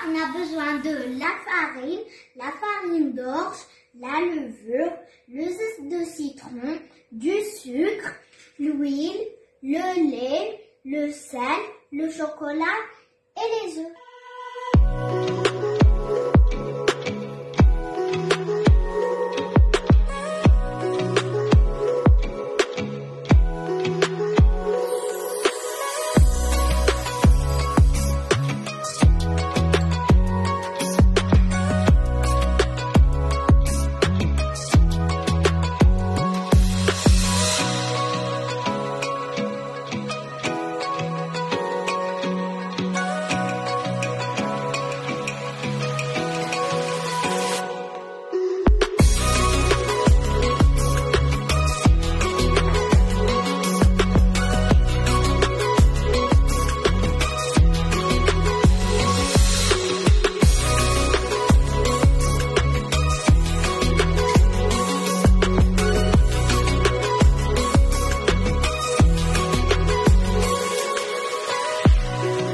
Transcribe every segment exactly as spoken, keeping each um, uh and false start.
on a besoin de la farine, la farine d'orge, la levure, le zeste de citron, du sucre, l'huile, le lait, le sel, le chocolat et les œufs.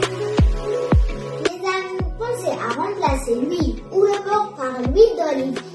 Remplacer l'huile ou le beurre par l'huile d'olive.